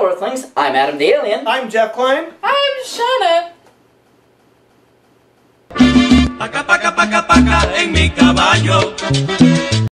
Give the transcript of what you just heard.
Earthlings. I'm Adam the Alien. I'm Jeff Klein. I'm Shauna. Paca, paca, paca, paca en mi caballo.